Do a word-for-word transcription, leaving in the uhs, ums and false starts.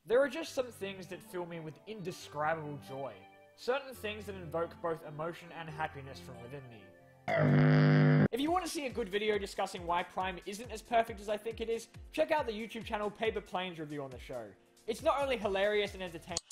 There are just some things that fill me with indescribable joy. Certain things that invoke both emotion and happiness from within me. If you want to see a good video discussing why Prime isn't as perfect as I think it is, check out the YouTube channel PaperPlane's review on the show. It's not only hilarious and entertaining,